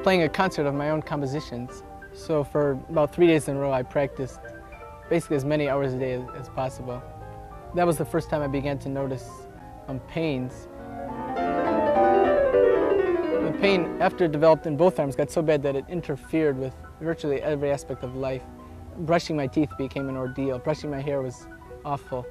playing a concert of my own compositions. So for about 3 days in a row, I practiced basically as many hours a day as possible. That was the first time I began to notice pains. The pain, after it developed in both arms, got so bad that it interfered with virtually every aspect of life. Brushing my teeth became an ordeal. Brushing my hair was awful.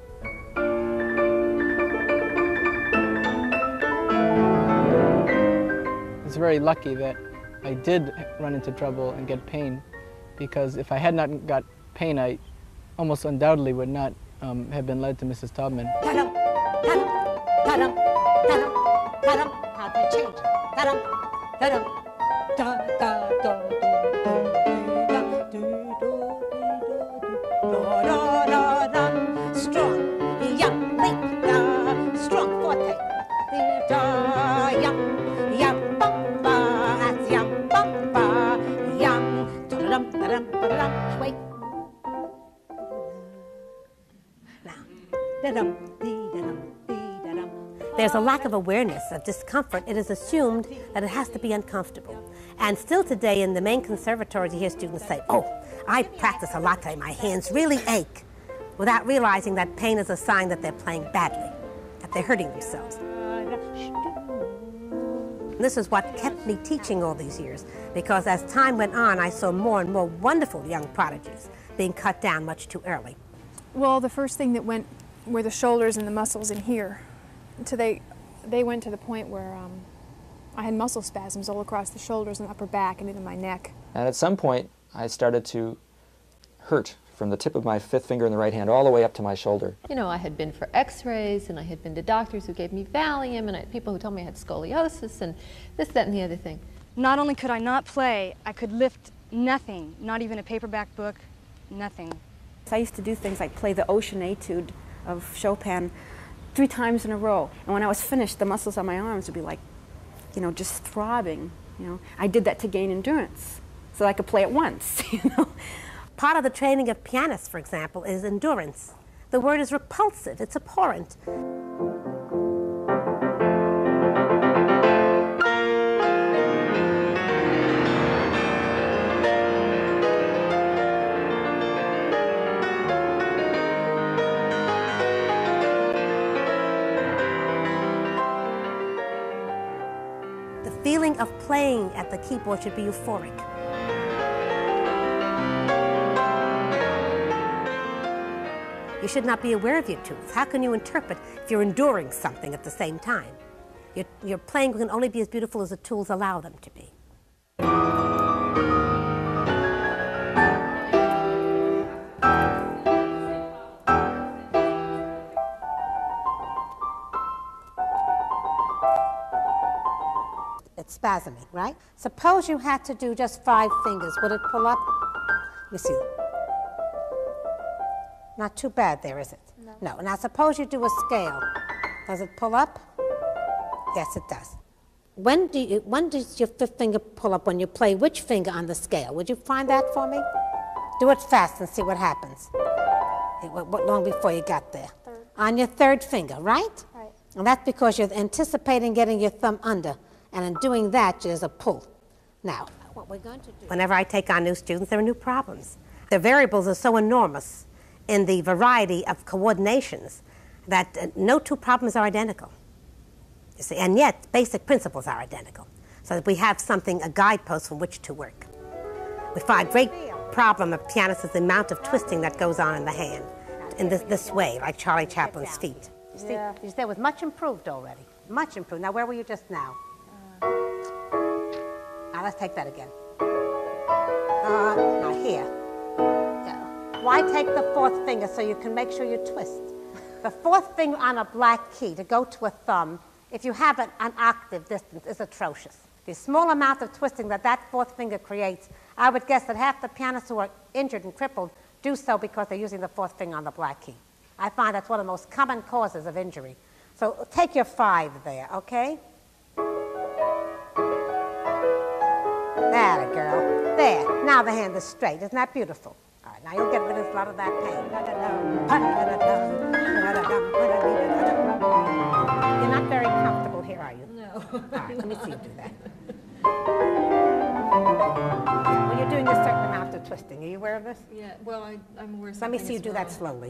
It's very lucky that I did run into trouble and get pain, because if I had not got pain, I almost undoubtedly would not have been led to Mrs. Taubman. Ta-dum, ta-dum, ta-dum, ta-dum, ta-dum. How do you change it? Ta-dum, ta-dum, da-da-da-da-da-da-da-da-da-da-da. Strong, yum, leap, da, strong forte, da, yum, yum, bum, ba, that's yum, bum, ba, yum, da-da-dum, da-dum, da-da-dum, wait. There's a lack of awareness of discomfort. It is assumed that it has to be uncomfortable. And still today in the main conservatories you hear students say, oh, I practice a lot today, my hands really ache, without realizing that pain is a sign that they're playing badly, that they're hurting themselves. And this is what kept me teaching all these years, because as time went on, I saw more and more wonderful young prodigies being cut down much too early. Well, the first thing that went were the shoulders and the muscles in here. Until they went to the point where I had muscle spasms all across the shoulders and upper back and into my neck. And at some point, I started to hurt from the tip of my fifth finger in the right hand all the way up to my shoulder. You know, I had been for x-rays, and I had been to doctors who gave me Valium, and people who told me I had scoliosis, and this, that, and the other thing. Not only could I not play, I could lift nothing, not even a paperback book, nothing. I used to do things like play the Ocean Etude of Chopin 3 times in a row. And when I was finished, the muscles on my arms would be like, you know, just throbbing. You know, I did that to gain endurance, so I could play it once, you know. Part of the training of pianists, for example, is endurance. The word is repulsive, it's abhorrent. The feeling of playing at the keyboard should be euphoric. You should not be aware of your tools. How can you interpret if you're enduring something at the same time? Your playing can only be as beautiful as the tools allow them to be. It's spasming, right? Suppose you had to do just 5 fingers. Would it pull up? Let me see. Not too bad there, is it? No. Now suppose you do a scale. Does it pull up? Yes, it does. When does your 5th finger pull up when you play which finger on the scale? Would you find that for me? Do it fast and see what happens. What long before you got there? 3rd. On your 3rd finger, right? Right. And that's because you're anticipating getting your thumb under. And in doing that, there's a pull. Now, what we're going to do... Whenever I take on new students, there are new problems. The variables are so enormous in the variety of coordinations that no 2 problems are identical. You see, and yet basic principles are identical, so that we have something, a guidepost from which to work. We find a great problem of pianists is the amount of twisting that goes on in the hand, in this way, like Charlie Chaplin's feet. You see, that was much improved already, much improved. Now, where were you just now? Now, let's take that again. Now, here. Why take the 4th finger so you can make sure you twist? The 4th finger on a black key to go to a thumb, if you have an octave distance, is atrocious. The small amount of twisting that 4th finger creates, I would guess that half the pianists who are injured and crippled do so because they're using the 4th finger on the black key. I find that's one of the most common causes of injury. So take your 5 there, okay? There, girl. There. Now the hand is straight. Isn't that beautiful? All right, now you'll get rid of a lot of that pain. You're not very comfortable here, are you? No. All right, let me see you do that. I'm aware Let me see you do that wrong. slowly.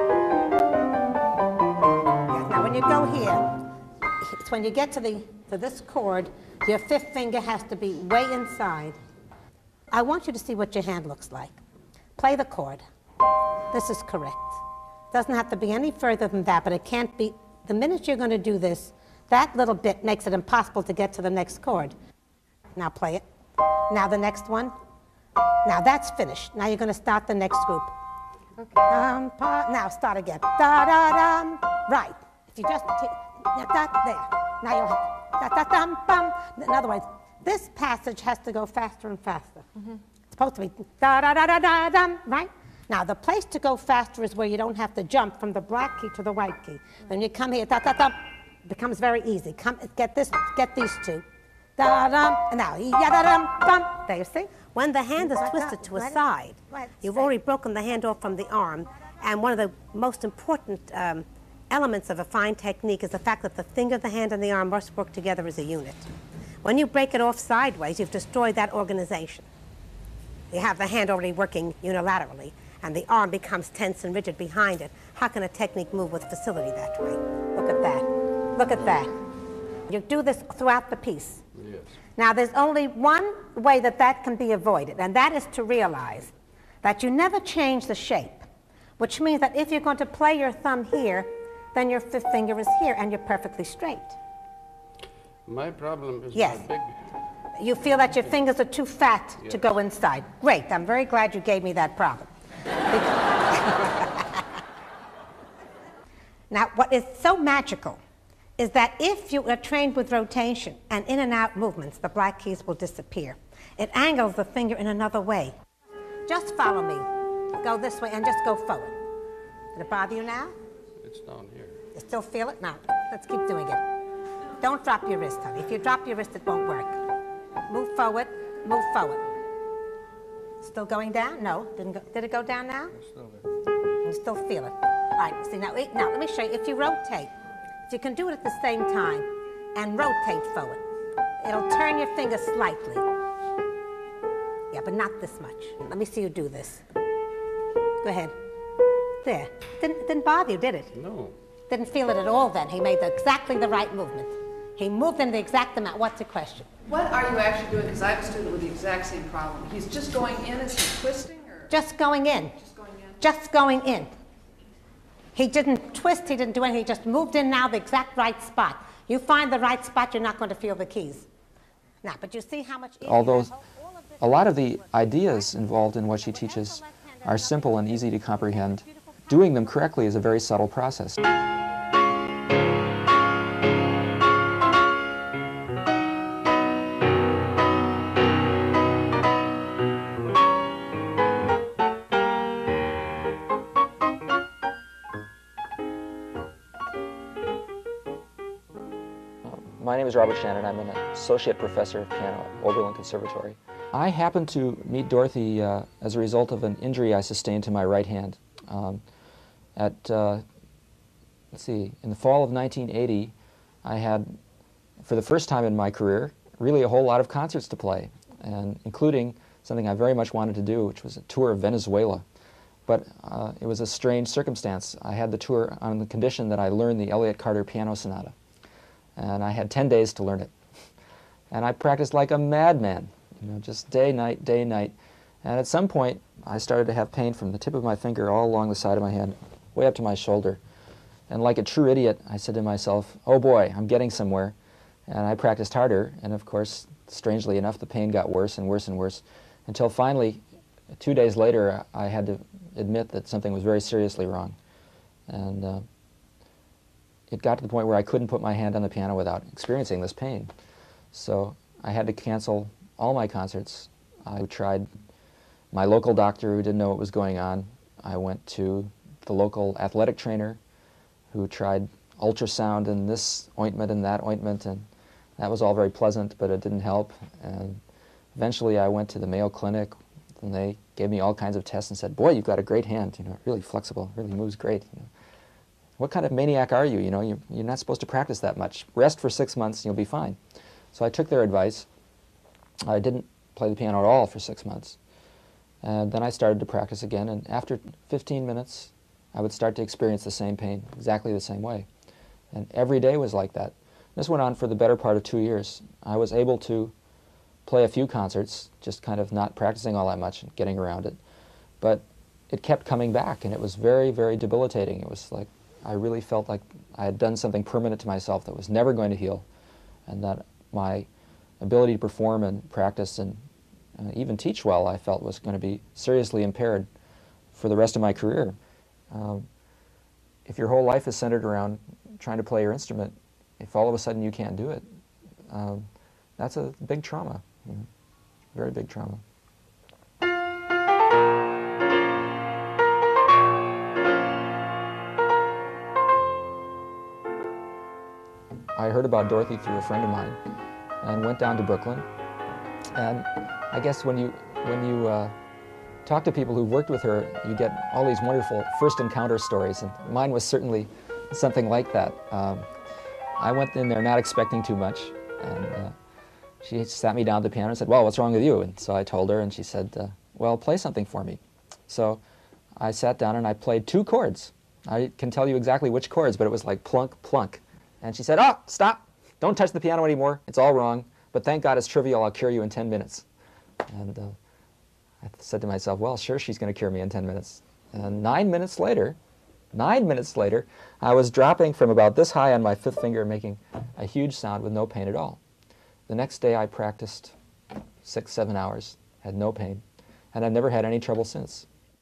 Yeah, now when you go here, it's when you get to this chord, your fifth finger has to be way inside. I want you to see what your hand looks like. Play the chord. This is correct. Doesn't have to be any further than that, but it can't be. The minute you're going to do this, that little bit makes it impossible to get to the next chord. Now play it. Now the next one. Now that's finished. Now you're going to start the next group. Okay. Now start again. Da da dum. Right. If you just there. Now you'll have da da dum bum. In other words, this passage has to go faster and faster. It's supposed to be da da da da da dum. Right. Now the place to go faster is where you don't have to jump from the black key to the white key. Then you come here. Da da dum. It becomes very easy. Come get this. Get these two. Da dum. And now ya da dum bum. There you see. When the hand is twisted to a side, you've already broken the hand off from the arm, and one of the most important elements of a fine technique is the fact that the finger, the hand, and the arm must work together as a unit. When you break it off sideways, you've destroyed that organization. You have the hand already working unilaterally, and the arm becomes tense and rigid behind it. How can a technique move with facility that way? Look at that. Look at that. You do this throughout the piece. Yes. Now, there's only one way that that can be avoided, and that is to realize that you never change the shape, which means that if you're going to play your thumb here, then your fifth finger is here, and you're perfectly straight. My problem is Yes. my big... You feel that your fingers are too fat to go inside. Great. I'm very glad you gave me that problem. Now, what is so magical is that if you are trained with rotation and in and out movements, the black keys will disappear. It angles the finger in another way. Just follow me. Go this way and just go forward. Did it bother you now? It's down here. You still feel it? Now, let's keep doing it. Don't drop your wrist, honey. If you drop your wrist, it won't work. Move forward, move forward. Still going down? No, didn't go. Did it go down now? It's still there. You still feel it. All right, see, now let me show you. If you rotate, if you can do it at the same time and rotate forward, it'll turn your finger slightly. Yeah, but not this much. Let me see you do this. Go ahead. There. Didn't bother you, did it? No. Didn't feel it at all then. He made exactly the right movement. He moved in the exact amount. What's the question? What are you actually doing? Because I have a student with the exact same problem. He's just going in, is he twisting? Or? Just going in. Just going in? Just going in. He didn't twist, he didn't do anything, he just moved in now the exact right spot. You find the right spot, you're not going to feel the keys. Now, but you see how much easier... Although a lot of the ideas involved in what she teaches are simple and easy to comprehend, doing them correctly is a very subtle process. My name is Robert Shannon. I'm an associate professor of piano at Oberlin Conservatory. I happened to meet Dorothy as a result of an injury I sustained to my right hand. Let's see, in the fall of 1980, I had, for the first time in my career, really a whole lot of concerts to play, and including something I very much wanted to do, which was a tour of Venezuela. But it was a strange circumstance. I had the tour on the condition that I learned the Elliott Carter Piano Sonata. And I had 10 days to learn it. And I practiced like a madman, you know, just day, night, day, night. And at some point, I started to have pain from the tip of my finger all along the side of my hand, way up to my shoulder. And like a true idiot, I said to myself, oh boy, I'm getting somewhere. And I practiced harder, and of course, strangely enough, the pain got worse and worse and worse, until finally, 2 days later, I had to admit that something was very seriously wrong. And it got to the point where I couldn't put my hand on the piano without experiencing this pain. So I had to cancel all my concerts. I tried my local doctor who didn't know what was going on. I went to the local athletic trainer who tried ultrasound and this ointment and that ointment, and that was all very pleasant, but it didn't help. And eventually I went to the Mayo Clinic, and they gave me all kinds of tests and said, boy, you've got a great hand, you know, really flexible, really moves great. You know. What kind of maniac are you? You know, you're not supposed to practice that much. Rest for 6 months and you'll be fine. So I took their advice. I didn't play the piano at all for 6 months. And then I started to practice again, and after 15 minutes, I would start to experience the same pain, exactly the same way. And every day was like that. This went on for the better part of 2 years. I was able to play a few concerts, just kind of not practicing all that much and getting around it. But it kept coming back, and it was very, very debilitating. It was like I really felt like I had done something permanent to myself that was never going to heal, and that my ability to perform and practice and even teach well, I felt, was going to be seriously impaired for the rest of my career. If your whole life is centered around trying to play your instrument, if all of a sudden you can't do it, that's a big trauma, very big trauma. I heard about Dorothy through a friend of mine and went down to Brooklyn. And I guess when you talk to people who've worked with her, you get all these wonderful first encounter stories, and mine was certainly something like that. I went in there not expecting too much, and she sat me down at the piano and said, "Well, what's wrong with you?" And so I told her, and she said, "Well, play something for me." So I sat down and I played 2 chords. I can tell you exactly which chords, but it was like plunk, plunk. And she said, "Oh, stop! Don't touch the piano anymore. It's all wrong. But thank God it's trivial. I'll cure you in 10 minutes." And I said to myself, well, sure, she's going to cure me in 10 minutes. And 9 minutes later, I was dropping from about this high on my 5th finger, making a huge sound with no pain at all. The next day I practiced 6, 7 hours, had no pain, and I've never had any trouble since.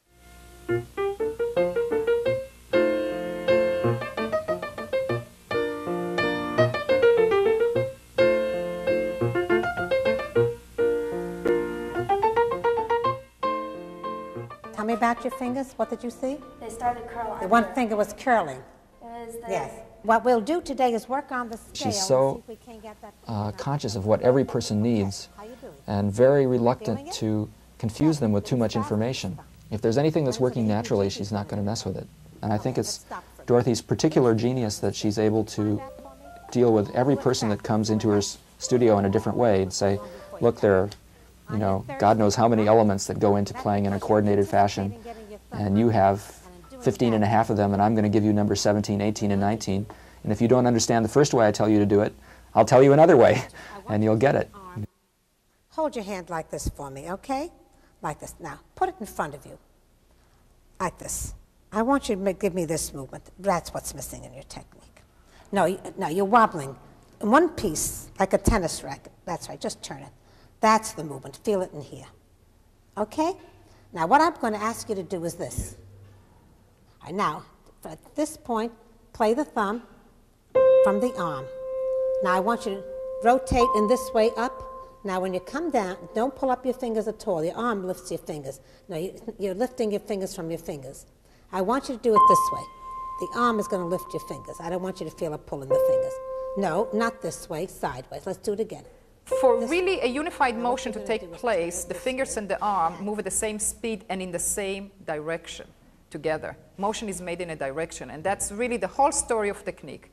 Tell me about your fingers. What did you see? They started curling. The one finger was curling. Yes. What we'll do today is work on the scale. She's so conscious of what every person needs and very reluctant to confuse them with too much information. If there's anything that's working naturally, she's not going to mess with it. And I think it's Dorothy's particular genius that she's able to deal with every person that comes into her studio in a different way and say, look, there are, you know, God knows how many elements that go into playing in a coordinated fashion, and you have 15 and a half of them, and I'm going to give you number 17, 18, and 19. And if you don't understand the first way I tell you to do it, I'll tell you another way, and you'll get it. Hold your hand like this for me, okay? Like this. Now, put it in front of you. Like this. I want you to give me this movement. That's what's missing in your technique. No, you're wobbling. In one piece, like a tennis racket. That's right, just turn it. That's the movement. Feel it in here. Okay? Now, what I'm going to ask you to do is this. All right, now, at this point, play the thumb from the arm. Now, I want you to rotate in this way up. Now, when you come down, don't pull up your fingers at all. Your arm lifts your fingers. No, you're lifting your fingers from your fingers. I want you to do it this way. The arm is going to lift your fingers. I don't want you to feel a pull in the fingers. No, not this way, sideways. Let's do it again. For really a unified motion to take place, the fingers and the arm move at the same speed and in the same direction together. Motion is made in a direction, and that's really the whole story of technique.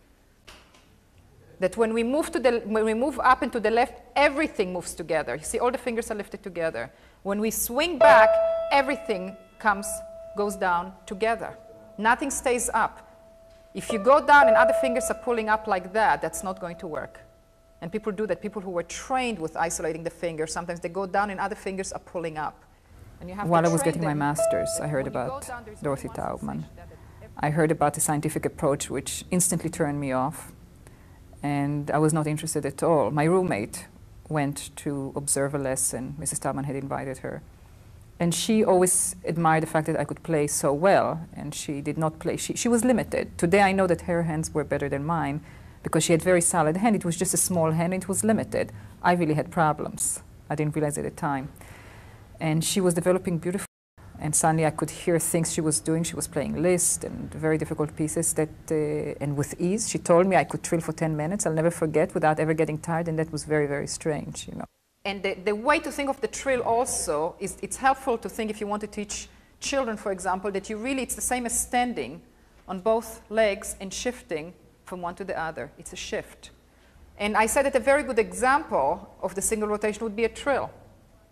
That when we move up and to the left, everything moves together. You see, all the fingers are lifted together. When we swing back, everything goes down together. Nothing stays up. If you go down and other fingers are pulling up like that, that's not going to work. And people do that. People who were trained with isolating the fingers, sometimes they go down and other fingers are pulling up. And you have While I was getting my master's, I heard about Dorothy Taubman. I heard about the scientific approach, which instantly turned me off. And I was not interested at all. My roommate went to observe a lesson. Mrs. Taubman had invited her. And she always admired the fact that I could play so well, and she did not play. She was limited. Today I know that her hands were better than mine because she had very solid hand. It was just a small hand, and it was limited. I really had problems. I didn't realize at the time. And she was developing beautifully. And suddenly I could hear things she was doing. She was playing Liszt and very difficult pieces that, and with ease. She told me I could trill for 10 minutes. I'll never forget without ever getting tired, and that was very, very strange, you know. And the way to think of the trill also is it's helpful to think if you want to teach children, for example, that it's the same as standing on both legs and shifting from one to the other. It's a shift. And I said that a very good example of the single rotation would be a trill.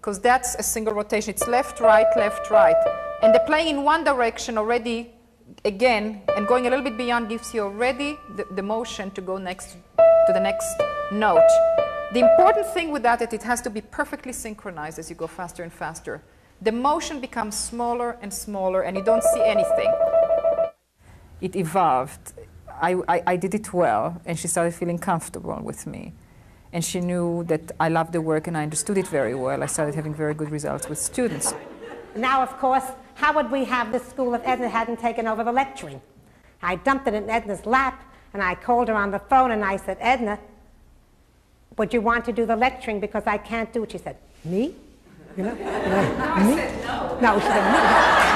because that's a single rotation. It's left, right, left, right. And the playing in one direction already, again, and going a little bit beyond gives you already the motion to go next to the next note. The important thing with that is it has to be perfectly synchronized as you go faster and faster. The motion becomes smaller and smaller, and you don't see anything. It evolved. I did it well, and she started feeling comfortable with me. And she knew that I loved the work and I understood it very well. I started having very good results with students. Now, of course, how would we have this school if Edna hadn't taken over the lecturing? I dumped it in Edna's lap, and I called her on the phone, and I said, Edna, would you want to do the lecturing because I can't do it? She said, me? You know? Me? No, she said, me.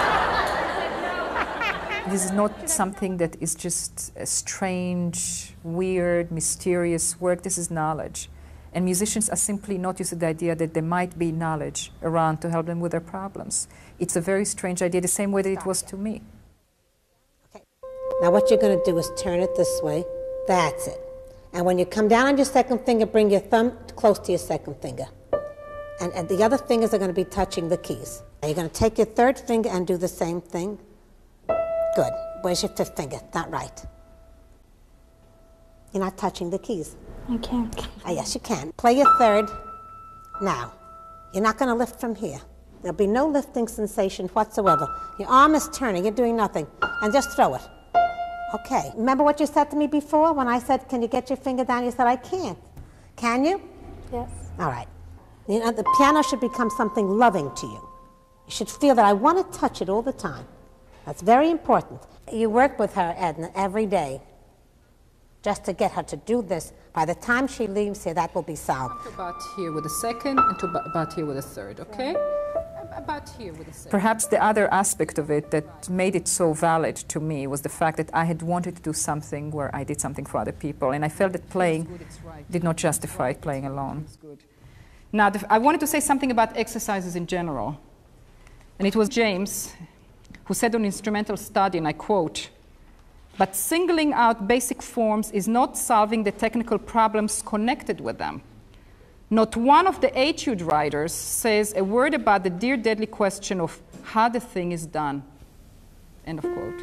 This is not something that is just a strange, weird, mysterious work. This is knowledge. And musicians are simply not used to the idea that there might be knowledge around to help them with their problems. It's a very strange idea, the same way that it was to me. Okay. Now what you're going to do is turn it this way. That's it. And when you come down on your second finger, bring your thumb close to your second finger. And the other fingers are going to be touching the keys. Now you're going to take your third finger and do the same thing. Good. Where's your fifth finger? Not right. You're not touching the keys. I can't. Ah, yes, you can. Play your third. Now, you're not going to lift from here. There'll be no lifting sensation whatsoever. Your arm is turning. You're doing nothing. And just throw it. Okay. Remember what you said to me before when I said, can you get your finger down? You said, I can't. Can you? Yes. All right. You know, the piano should become something loving to you. You should feel that I want to touch it all the time. That's very important. You work with her, Edna, every day, just to get her to do this. By the time she leaves here, that will be solved. About here with the second, and to about here with the third, okay? About here with the second. Perhaps the other aspect of it that made it so valid to me was the fact that I had wanted to do something where I did something for other people, and I felt that playing did not justify playing alone. Now, I wanted to say something about exercises in general. And it was James who said on instrumental study, and I quote, "But singling out basic forms is not solving the technical problems connected with them. Not one of the etude writers says a word about the dear deadly question of how the thing is done." End of quote.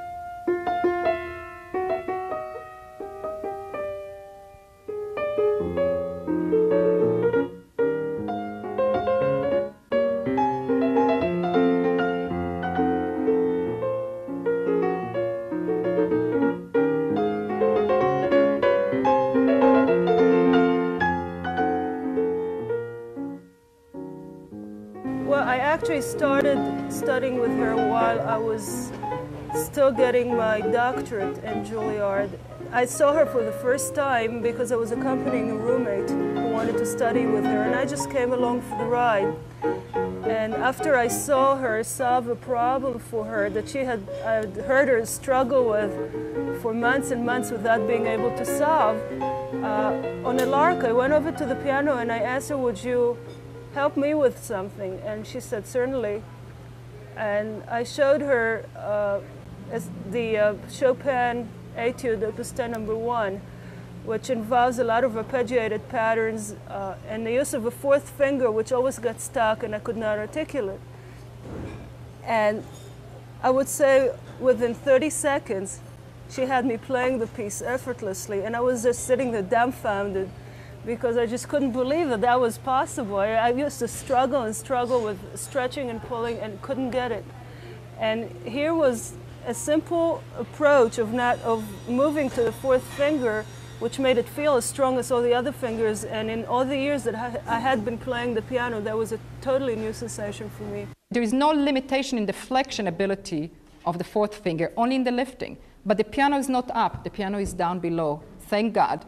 I started studying with her while I was still getting my doctorate in Juilliard. I saw her for the first time because I was accompanying a roommate who wanted to study with her, and I just came along for the ride. And after I saw her solve a problem for her that I'd heard her struggle with for months and months without being able to solve, on a lark, I went over to the piano and I asked her, would you help me with something? And she said, certainly. And I showed her the Chopin Etude, Opus 10 No. 1, which involves a lot of arpeggiated patterns and the use of a fourth finger, which always got stuck and I could not articulate. And I would say within 30 seconds, she had me playing the piece effortlessly, and I was just sitting there dumbfounded because I just couldn't believe that that was possible. I used to struggle and struggle with stretching and pulling and couldn't get it. And here was a simple approach of moving to the fourth finger, which made it feel as strong as all the other fingers. And in all the years that I had been playing the piano, that was a totally new sensation for me. There is no limitation in the flexion ability of the fourth finger, only in the lifting. But the piano is not up, the piano is down below. Thank God.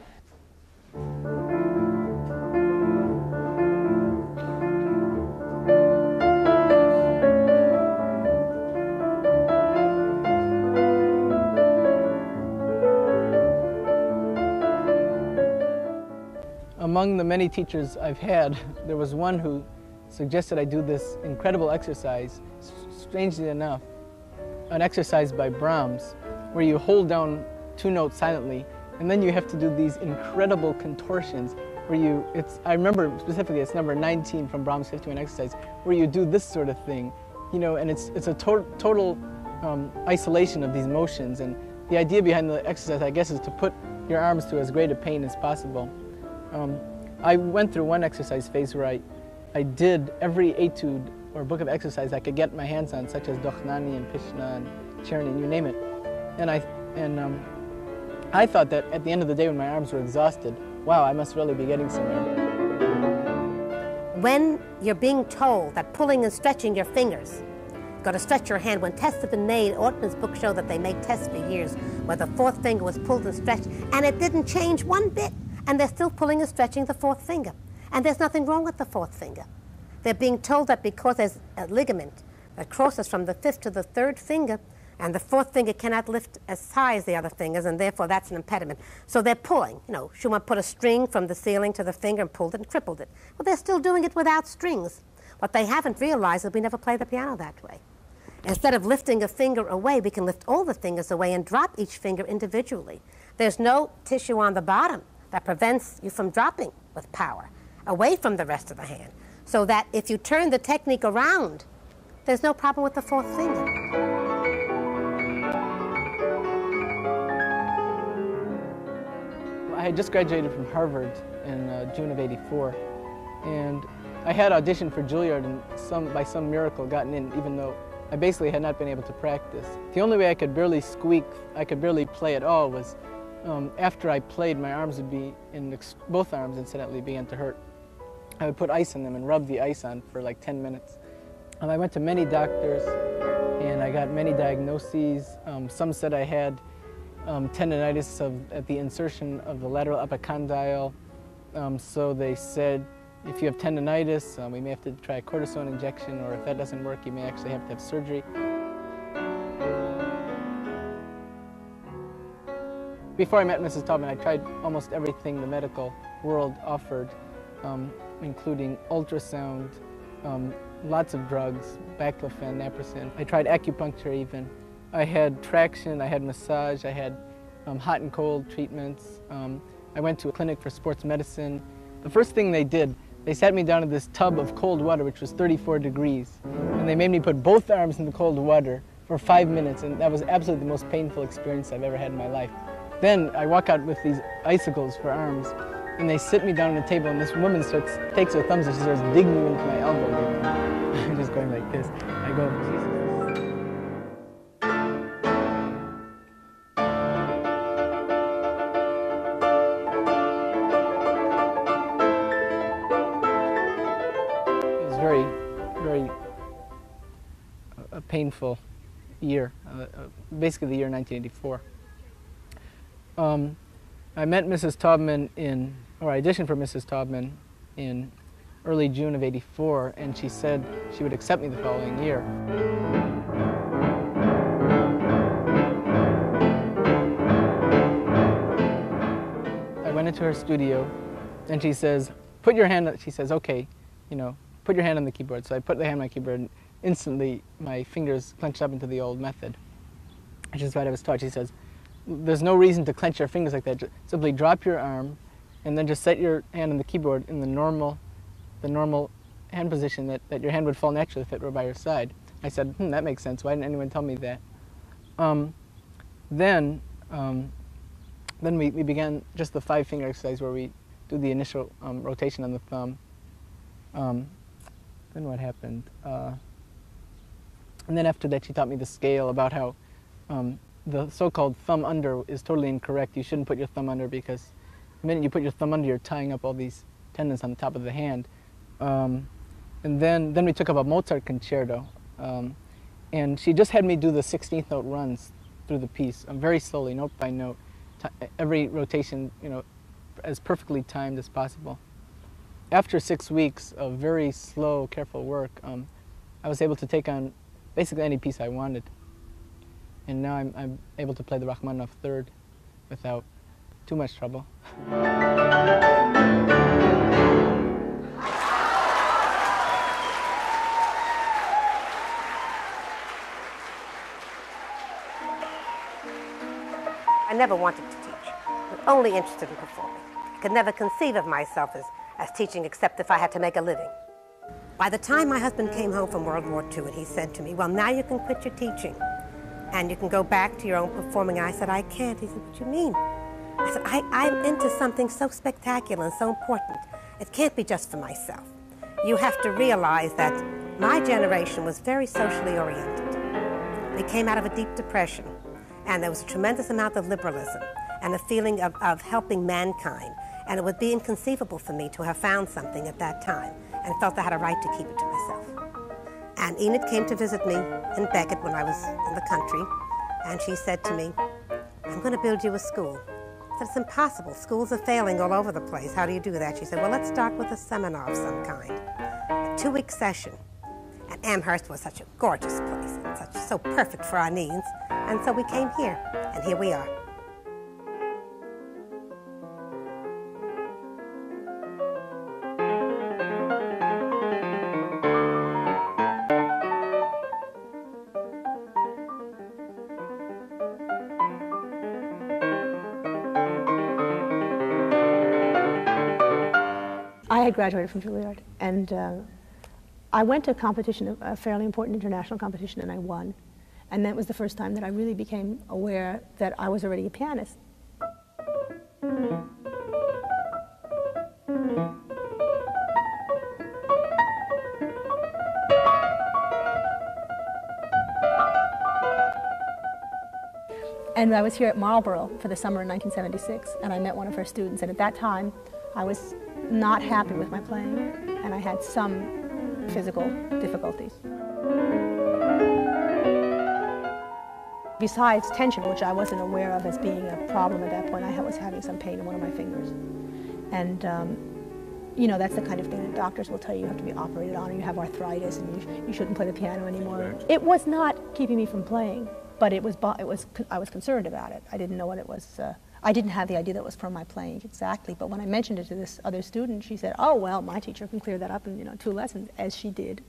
Among the many teachers I've had, there was one who suggested I do this incredible exercise, strangely enough, an exercise by Brahms, where you hold down two notes silently, and then you have to do these incredible contortions where I remember specifically it's number 19 from Brahms' 51 exercise, where you do this sort of thing, you know, and it's a total isolation of these motions. And the idea behind the exercise, I guess, is to put your arms through as great a pain as possible. I went through one exercise phase where I did every etude or book of exercise I could get my hands on, such as Dochnani and Pishna and Cherny, you name it. And I thought that at the end of the day when my arms were exhausted, wow, I must really be getting somewhere. When you're being told that pulling and stretching your fingers, got to stretch your hand, when tests have been made, Ortman's book showed that they made tests for years where the fourth finger was pulled and stretched, and it didn't change one bit, and they're still pulling and stretching the fourth finger. And there's nothing wrong with the fourth finger. They're being told that because there's a ligament that crosses from the fifth to the third finger, and the fourth finger cannot lift as high as the other fingers, and therefore that's an impediment. So they're pulling. You know, Schumann put a string from the ceiling to the finger and pulled it and crippled it. Well, they're still doing it without strings. What they haven't realized is we never play the piano that way. Instead of lifting a finger away, we can lift all the fingers away and drop each finger individually. There's no tissue on the bottom that prevents you from dropping with power away from the rest of the hand. So that if you turn the technique around, there's no problem with the fourth finger. I had just graduated from Harvard in June of '84, and I had auditioned for Juilliard and by some miracle gotten in, even though I basically had not been able to practice. The only way I could barely squeak, I could barely play at all, was after I played, my arms would be, both arms incidentally, began to hurt. I would put ice in them and rub the ice on for like 10 minutes. I went to many doctors and I got many diagnoses. Some said I had tendinitis at the insertion of the lateral epicondyle. So they said, if you have tendinitis, we may have to try a cortisone injection, or if that doesn't work, you may actually have to have surgery. Before I met Mrs. Taubman, I tried almost everything the medical world offered, including ultrasound, lots of drugs, baclofen, naproxen. I tried acupuncture even. I had traction, I had massage, I had hot and cold treatments. I went to a clinic for sports medicine. The first thing they did, they sat me down in this tub of cold water, which was 34 degrees. And they made me put both arms in the cold water for 5 minutes, and that was absolutely the most painful experience I've ever had in my life. Then I walk out with these icicles for arms, and they sit me down at a table, and this woman takes her thumbs and she starts digging me into my elbow. I'm just going like this. I go, Jesus. It was very a painful year, basically the year 1984. I met Mrs. Taubman I auditioned for Mrs. Taubman in early June of '84, and she said she would accept me the following year. I went into her studio, and she says, put your hand, she says, okay, you know, put your hand on the keyboard. So I put the hand on my keyboard, and instantly my fingers clenched up into the old method, which is what I was taught. She says, there's no reason to clench your fingers like that. Just simply drop your arm and then just set your hand on the keyboard in the normal hand position that your hand would fall naturally if it were by your side. I said, that makes sense. Why didn't anyone tell me that? Then we began just the 5-finger exercise where we do the initial rotation on the thumb. Then what happened? And then after that she taught me the scale about how the so-called thumb under is totally incorrect. You shouldn't put your thumb under because the minute you put your thumb under, you're tying up all these tendons on the top of the hand. And then we took up a Mozart concerto. And she just had me do the 16th note runs through the piece, very slowly, note by note. Every rotation, you know, as perfectly timed as possible. After 6 weeks of very slow, careful work, I was able to take on basically any piece I wanted. And now I'm able to play the Rachmaninoff Third without too much trouble. I never wanted to teach. I was only interested in performing. could never conceive of myself as teaching except if I had to make a living. By the time my husband came home from World War II, and he said to me, well, now you can quit your teaching and you can go back to your own performing. And I said, I can't. He said, what do you mean? I said, I'm into something so spectacular and so important. It can't be just for myself. You have to realize that my generation was very socially oriented. We came out of a deep depression, and there was a tremendous amount of liberalism and a feeling of helping mankind. And it would be inconceivable for me to have found something at that time and felt I had a right to keep it to myself. And Enid came to visit me in Beckett when I was in the country, and she said to me, I'm going to build you a school. I said, it's impossible. Schools are failing all over the place. How do you do that? She said, well, let's start with a seminar of some kind, a 2-week session. And Amherst was such a gorgeous place, and so perfect for our needs. And so we came here, and here we are. I had graduated from Juilliard, and I went to a competition, a fairly important international competition, and I won. And that was the first time that I really became aware that I was already a pianist. And I was here at Marlborough for the summer in 1976, and I met one of her students, and at that time I was not happy with my playing, and I had some physical difficulties. Besides tension, which I wasn't aware of as being a problem at that point, I was having some pain in one of my fingers. And you know, that's the kind of thing that doctors will tell you have to be operated on, or you have arthritis and you shouldn't play the piano anymore. It was not keeping me from playing, but I was concerned about it. I didn't know what it was. I didn't have the idea that it was from my playing exactly, but when I mentioned it to this other student, she said, oh, well, my teacher can clear that up in 2 lessons, as she did.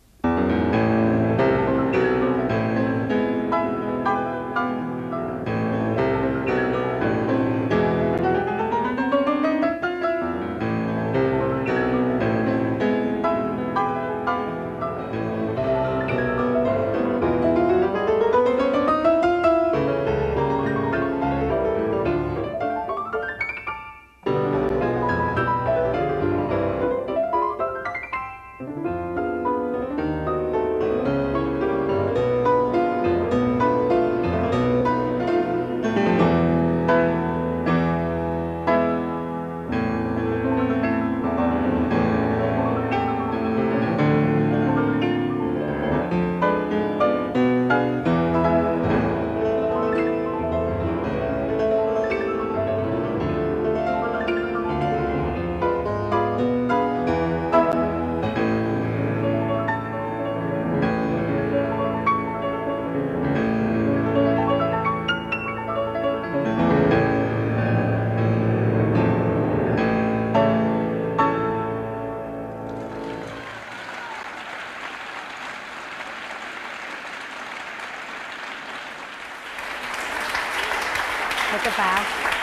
Take a bow.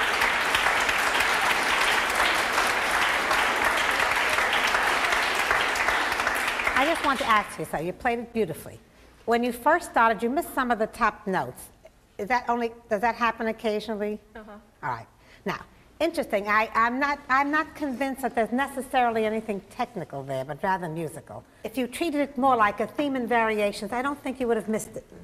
I just want to ask you, so you played it beautifully. When you first started, you missed some of the top notes. Does that happen occasionally? Uh-huh. All right. Now, interesting, I'm not convinced that there's necessarily anything technical there, but rather musical. If you treated it more like a theme and variations, I don't think you would have missed it.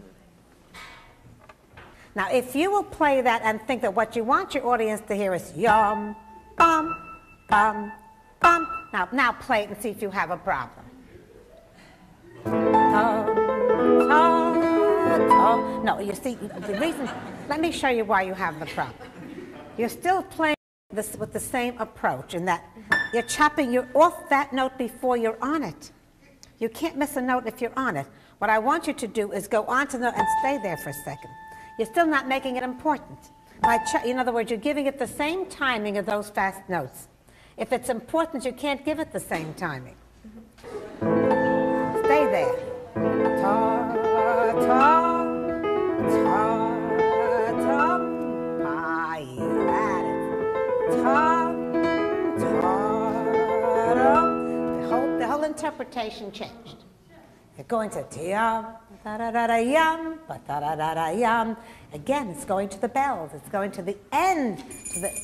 Now, if you will play that and think that what you want your audience to hear is yum, bum, bum, bum. Now play it and see if you have a problem. No, you see, the reason, let me show you why you have the problem. You're still playing this with the same approach in that you're off that note before you're on it. You can't miss a note if you're on it. What I want you to do is go on to the note and stay there for a second. You're still not making it important. In other words, you're giving it the same timing of those fast notes. If it's important, you can't give it the same timing. Stay there. Ta, ta, ta, ta, pa, you had it. Ta, interpretation changed. You're going to yum, da da da da yum, ba da da da da yum. Again, it's going to the bells. It's going to the end. To the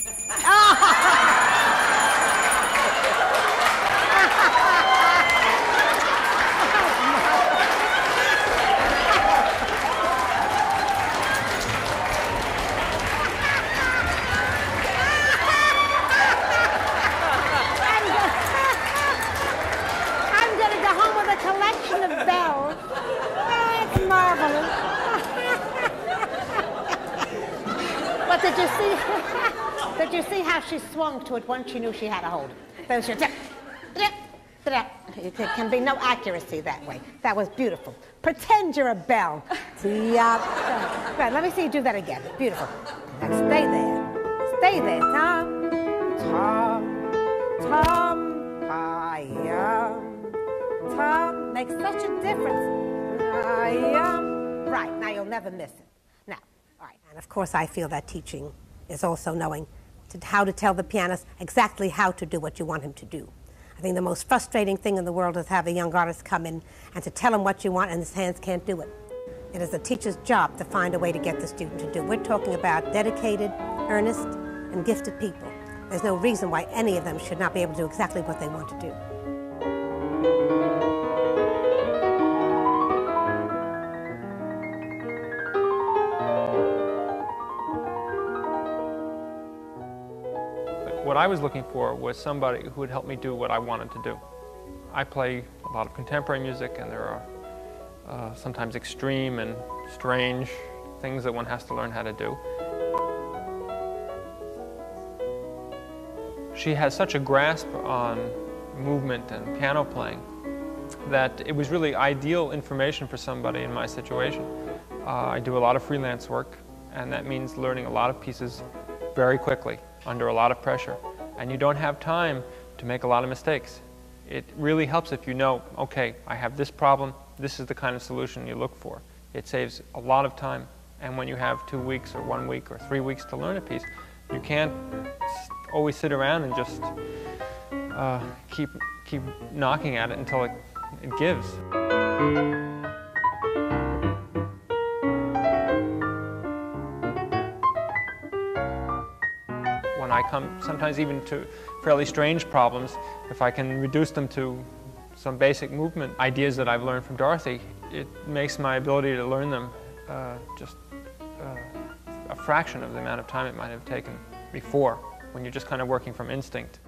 collection of bells. Oh, it's marvelous. But did you see how she swung to it once she knew she had a hold? There can be no accuracy that way. That was beautiful. Pretend you're a bell. Right, let me see you do that again. Beautiful. Now stay there. Stay there. Tom, Tom, Tom, Tom makes such a difference. Right, now you'll never miss it. Now, all right. And of course I feel that teaching is also knowing how to tell the pianist exactly how to do what you want him to do. I think the most frustrating thing in the world is to have a young artist come in and to tell him what you want and his hands can't do it. It is the teacher's job to find a way to get the student to do. We're talking about dedicated, earnest, and gifted people. There's no reason why any of them should not be able to do exactly what they want to do. What I was looking for was somebody who would help me do what I wanted to do. I play a lot of contemporary music, and there are sometimes extreme and strange things that one has to learn how to do. She has such a grasp on movement and piano playing that it was really ideal information for somebody in my situation. I do a lot of freelance work, and that means learning a lot of pieces very quickly, under a lot of pressure, and you don't have time to make a lot of mistakes. It really helps if you know, okay, I have this problem, this is the kind of solution you look for. It saves a lot of time, and when you have 2 weeks or 1 week or 3 weeks to learn a piece, you can't always sit around and just keep knocking at it until it gives. When I come sometimes even to fairly strange problems, if I can reduce them to some basic movement ideas that I've learned from Dorothy, it makes my ability to learn them just a fraction of the amount of time it might have taken before, when you're just kind of working from instinct.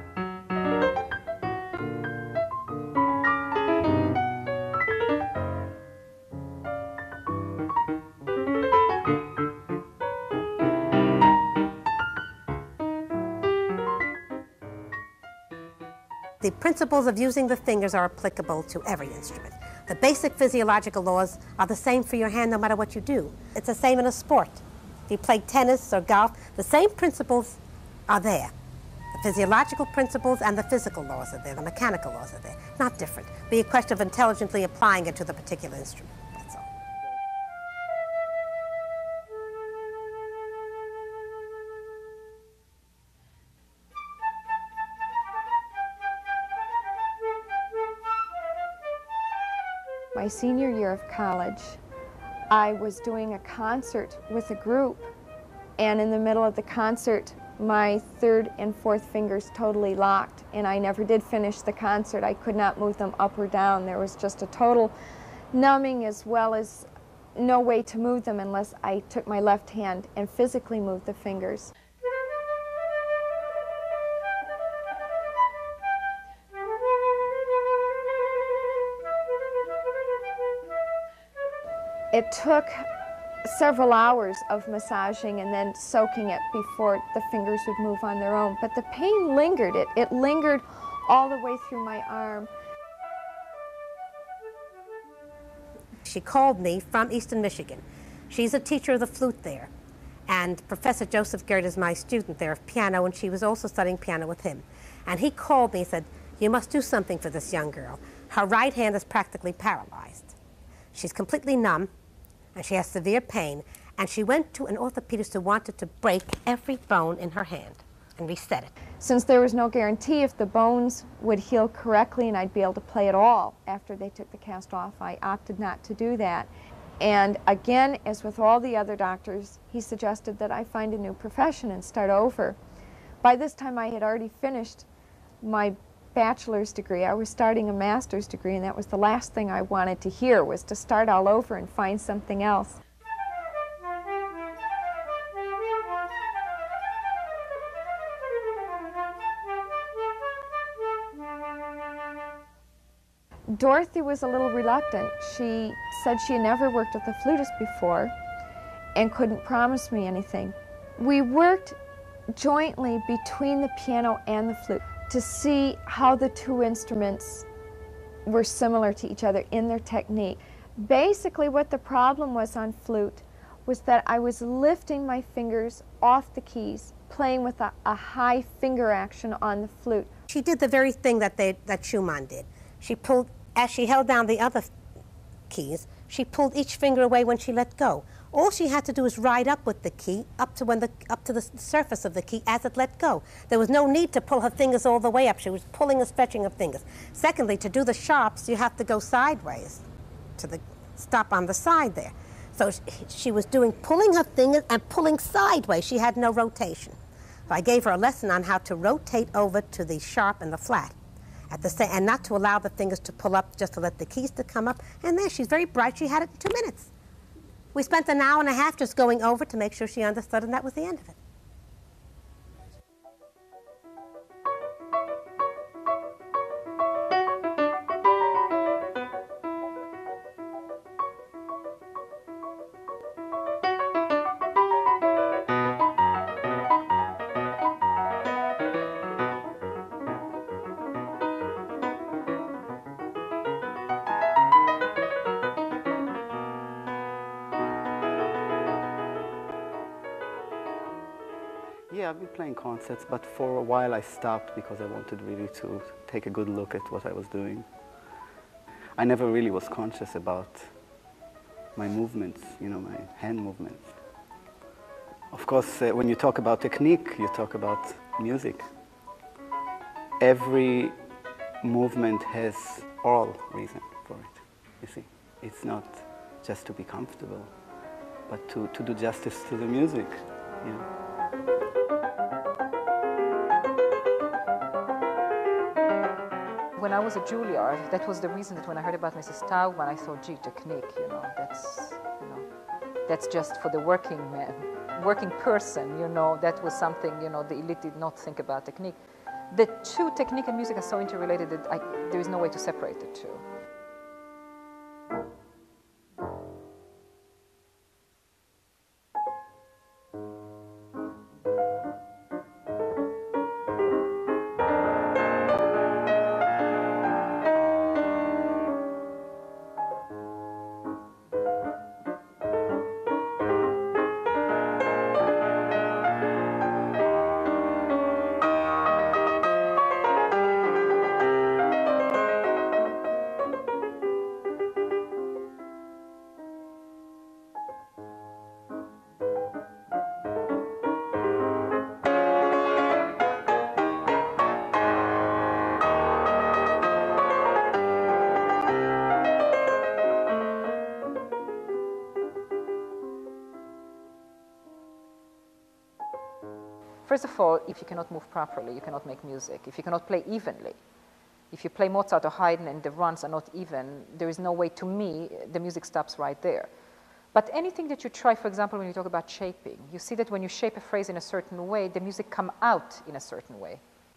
The principles of using the fingers are applicable to every instrument. The basic physiological laws are the same for your hand no matter what you do. It's the same in a sport. If you play tennis or golf, the same principles are there. The physiological principles and the physical laws are there, the mechanical laws are there. Not different. It'll be a question of intelligently applying it to the particular instrument. That's all. My senior year of college, I was doing a concert with a group, and in the middle of the concert, my third and fourth fingers totally locked, and I never did finish the concert. I could not move them up or down. There was just a total numbing, as well as no way to move them unless I took my left hand and physically moved the fingers. It took several hours of massaging and then soaking it before the fingers would move on their own. But the pain lingered. It lingered all the way through my arm. She called me from Eastern Michigan. She's a teacher of the flute there. And Professor Joseph Gert is my student there of piano, and she was also studying piano with him. And he called me and said, "You must do something for this young girl. Her right hand is practically paralyzed. She's completely numb, and she has severe pain, and she went to an orthopedist who wanted to break every bone in her hand. and reset it. Since there was no guarantee if the bones would heal correctly and I'd be able to play at all after they took the cast off, I opted not to do that. And again, as with all the other doctors, he suggested that I find a new profession and start over. By this time, I had already finished my bachelor's degree. I was starting a master's degree, and that was the last thing I wanted to hear, was to start all over and find something else. Dorothy was a little reluctant. She said she had never worked with a flutist before and couldn't promise me anything. We worked jointly between the piano and the flute to see how the two instruments were similar to each other in their technique. Basically, what the problem was on flute was that I was lifting my fingers off the keys, playing with a high finger action on the flute. She did the very thing that Schumann did. She pulled, as she held down the other keys, she pulled each finger away when she let go. All she had to do was ride up with the key, up to the surface of the key as it let go. There was no need to pull her fingers all the way up. She was pulling and stretching her fingers. Secondly, to do the sharps, you have to go sideways to the stop on the side there. So she was pulling her fingers and pulling sideways. She had no rotation. So I gave her a lesson on how to rotate over to the sharp and the flat, and not to allow the fingers to pull up, just to let the keys to come up. And there, she's very bright. She had it in 2 minutes. We spent an hour and a half just going over to make sure she understood, and that was the end of it. Yeah, I've been playing concerts, but for a while I stopped because I wanted really to take a good look at what I was doing. I never really was conscious about my movements, you know, my hand movements. Of course, when you talk about technique, you talk about music. Every movement has oral reason for it, you see. It's not just to be comfortable, but to do justice to the music, you know. When I was at Juilliard, that was the reason that when I heard about Mrs. Taubman, I thought, gee, technique, you know, that's just for the working man, working person, you know, that was something, you know, the elite did not think about technique. The two, technique and music, are so interrelated that there is no way to separate the two. First of all, if you cannot move properly, you cannot make music. If you cannot play evenly, if you play Mozart or Haydn and the runs are not even, there is no way, to me, the music stops right there. But anything that you try, for example, when you talk about shaping, you see that when you shape a phrase in a certain way, the music comes out in a certain way.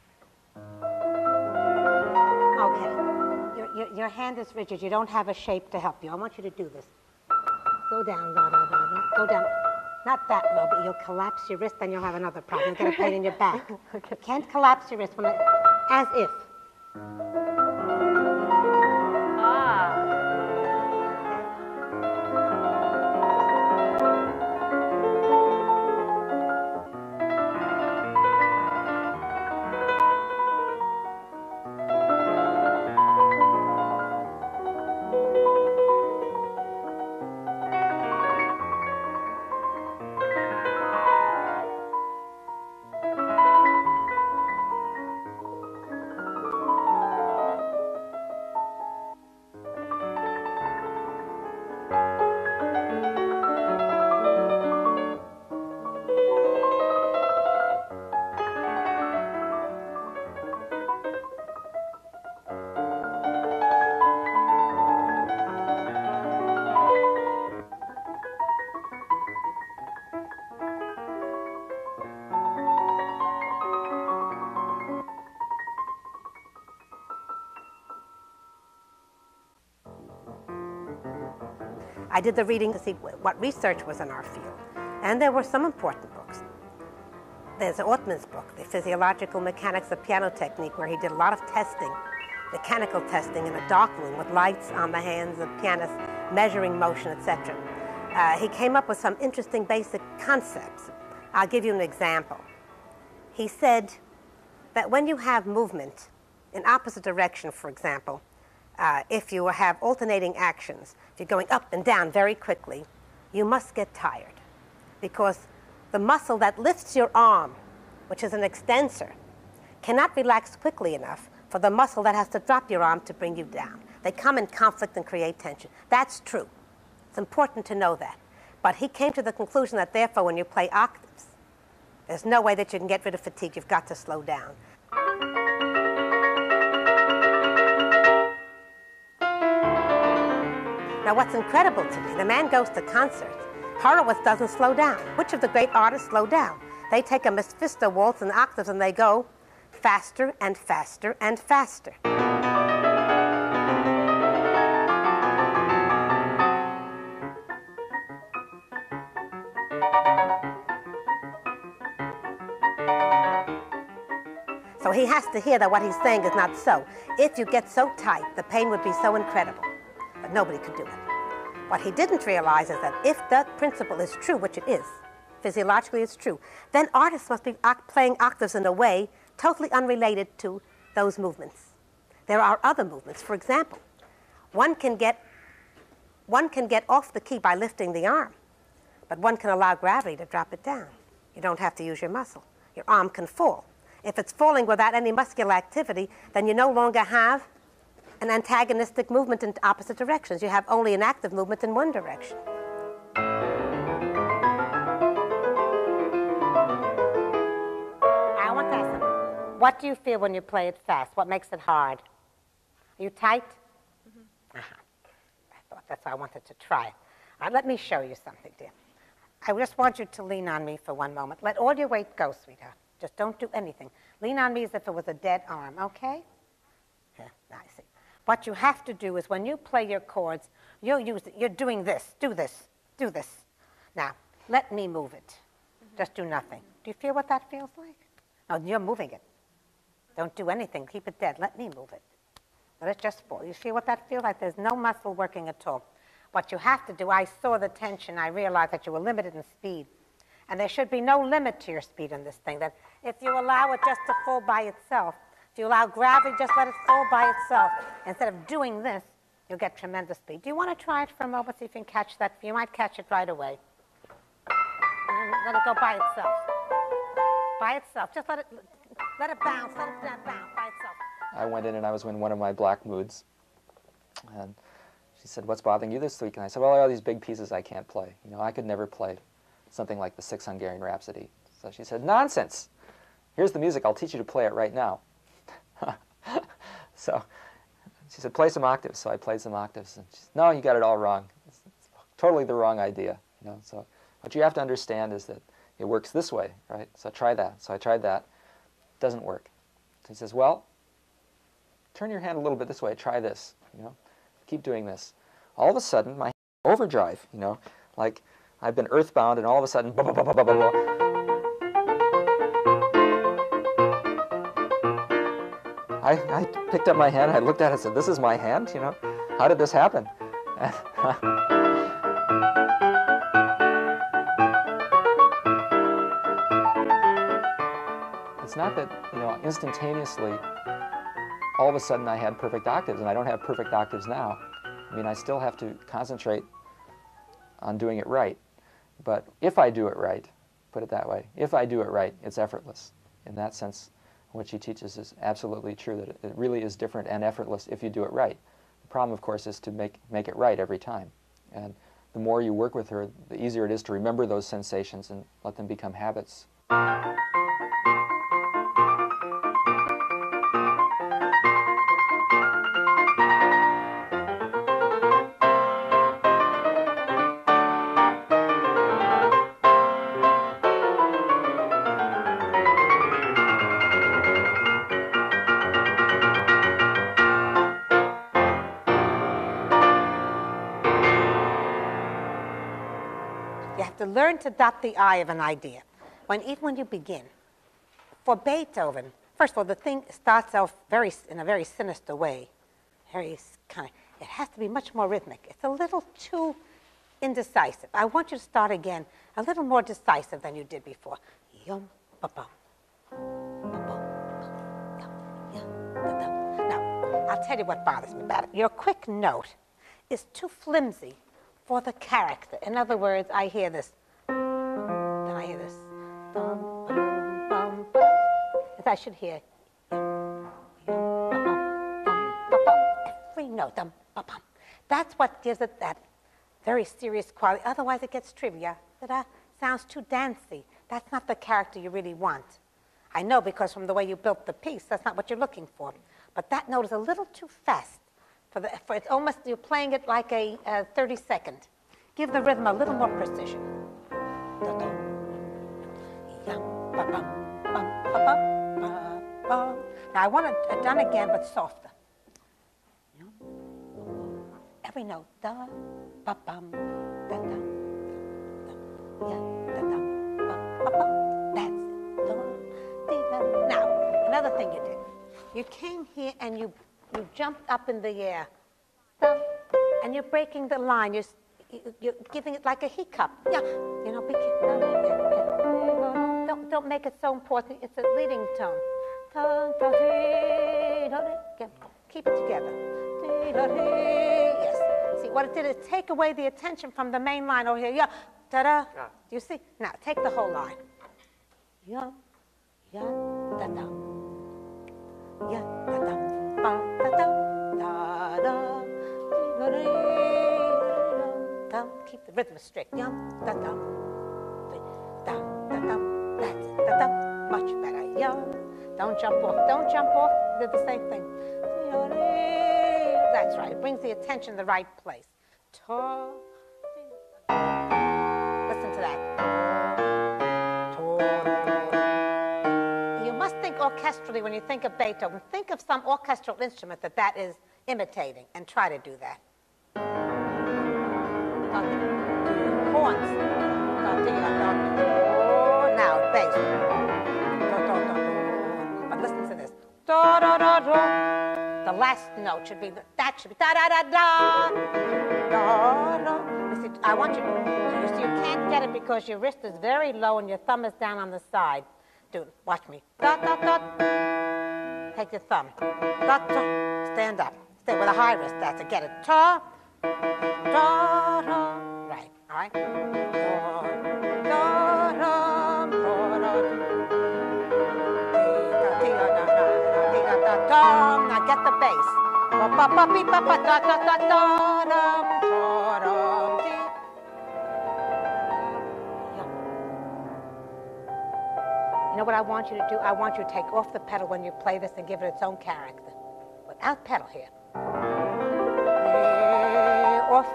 Okay. Your hand is rigid. You don't have a shape to help you. I want you to do this. Go down, go down. Not that low, but you'll collapse your wrist, then you'll have another problem. You'll get a pain in your back. Okay. You can't collapse your wrist as if. I did the reading to see what research was in our field. And there were some important books. There's Ortman's book, The Physiological Mechanics of Piano Technique, where he did a lot of testing, mechanical testing in a dark room with lights on the hands of pianists, measuring motion, etc. He came up with some interesting basic concepts. I'll give you an example. He said that when you have movement in opposite direction, for example, if you have alternating actions, if you're going up and down very quickly, you must get tired because the muscle that lifts your arm, which is an extensor, cannot relax quickly enough for the muscle that has to drop your arm to bring you down. They come in conflict and create tension. That's true. It's important to know that. But he came to the conclusion that therefore when you play octaves, there's no way that you can get rid of fatigue. You've got to slow down. Now what's incredible to me, the man goes to concerts. Horowitz doesn't slow down. Which of the great artists slow down? They take a Mephisto waltz in octaves and they go faster and faster and faster. So he has to hear that what he's saying is not so. If you get so tight, the pain would be so incredible that nobody could do it. What he didn't realize is that if that principle is true, which it is, physiologically it's true, then artists must be playing octaves in a way totally unrelated to those movements. There are other movements. For example, one can get off the key by lifting the arm, but one can allow gravity to drop it down. You don't have to use your muscle. Your arm can fall. If it's falling without any muscular activity, then you no longer have an antagonistic movement in opposite directions. You have only an active movement in one direction. I want to ask something. What do you feel when you play it fast? What makes it hard? Are you tight? Mm-hmm. I thought that's why I wanted to try it. All right, let me show you something, dear. I just want you to lean on me for one moment. Let all your weight go, sweetheart. Just don't do anything. Lean on me as if it was a dead arm, okay? Yeah, I see. What you have to do is when you play your chords, you're doing this, do this, do this. Now, let me move it. Mm-hmm. Just do nothing. Do you feel what that feels like? No, you're moving it. Don't do anything. Keep it dead. Let me move it. Let it just fall. You feel what that feels like? There's no muscle working at all. What you have to do, I saw the tension. I realized that you were limited in speed. And there should be no limit to your speed in this thing, that if you allow it just to fall by itself, if you allow gravity, just let it fall by itself. Instead of doing this, you'll get tremendous speed. Do you want to try it for a moment, see if you can catch that? You might catch it right away. And let it go by itself. By itself. Just let it bounce, let it bounce by itself. I went in and I was in one of my black moods. And she said, "What's bothering you this week?" And I said, "Well, there are all these big pieces I can't play. You know, I could never play something like the Sixth Hungarian Rhapsody." So she said, "Nonsense. Here's the music. I'll teach you to play it right now." So she said, "Play some octaves." So I played some octaves. And she said, "No, you got it all wrong. It's totally the wrong idea." You know, so what you have to understand is that it works this way, right? So try that. So I tried that. It doesn't work. So he says, "Well, turn your hand a little bit this way. Try this. You know, keep doing this." All of a sudden, my overdrive. You know, like I've been earthbound, and all of a sudden, blah, blah, blah, blah, blah, blah. I picked up my hand, I looked at it and said, "This is my hand, you know? How did this happen?" It's not that, you know, instantaneously, all of a sudden I had perfect octaves, and I don't have perfect octaves now. I mean, I still have to concentrate on doing it right. But if I do it right, put it that way, if I do it right, it's effortless. In that sense, what she teaches is absolutely true, that it really is different and effortless if you do it right. The problem, of course, is to make it right every time. And the more you work with her, the easier it is to remember those sensations and let them become habits. learn to dot the I of an idea. Even when you begin. For Beethoven, first of all, the thing starts off in a very sinister way. It has to be much more rhythmic. It's a little too indecisive. I want you to start again a little more decisive than you did before. Yum, ba-bum. Now, I'll tell you what bothers me about it. Your quick note is too flimsy for the character. In other words, I hear this. Then I hear this. Bum, bum, bum, bum. As I should hear. Every note. Ba-bum. That's what gives it that very serious quality. Otherwise, it gets trivia. Sounds too dancey. That's not the character you really want. I know, because from the way you built the piece, that's not what you're looking for. But that note is a little too fast. It's almost, you're playing it like a 30-second. Give the rhythm a little more precision. Now I want it done again, but softer. Every note. Da, ba, bum, da, da, da, da, da, ba, ba, bum. That's it. Da, dee, da. Now, another thing you did. You came here and you jumped up in the air. And you're breaking the line. You're giving it like a hiccup. Yeah, don't make it so important. It's a leading tone. Keep it together. Yes. See, what it did is take away the attention from the main line over here. Yeah, da-da. Do you see? Now, take the whole line. Yeah, yeah, da-da. Yeah, da-da, ba-da-da, da-da. Keep the rhythm straight. Yum, da dum, da dum. That's it. Da dum. Much better. Yum. Don't jump off. Don't jump off. They're the same thing. That's right. It brings the attention to the right place. Listen to that. You must think orchestrally when you think of Beethoven. Think of some orchestral instrument that is imitating, and try to do that. Horns. Now, bass. But listen to this. The last note should be, that should be da-da-da-da. You see, I want you can't get it because your wrist is very low and your thumb is down on the side. Dude, watch me. Take your thumb. Stand up. Stay with a high wrist. That's it. Get it. Ta. Right. All right. Now get the bass. You know what I want you to do? I want you to take off the pedal when you play this and give it its own character. Without pedal here. Off.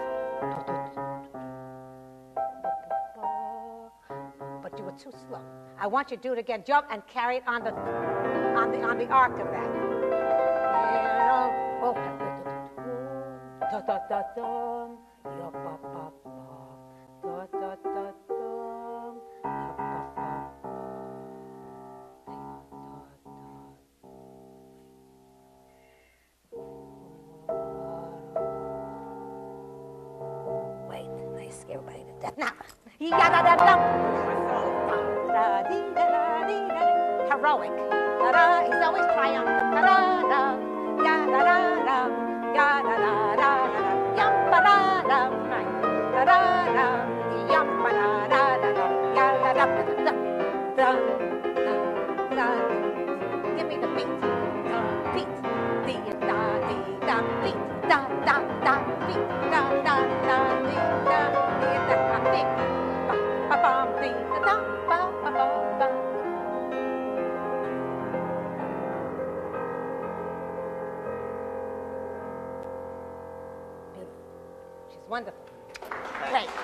But you were too slow. I want you to do it again. Jump and carry it on the arc of that. Wait, I scare everybody to death. Now, heroic. He's always triumphant. Give me the beat. Beat. Beat. Da da da beat. Da da da beat. Da beat. Ba ba beat. Da ba ba ba ba. Beautiful. She's wonderful. Great.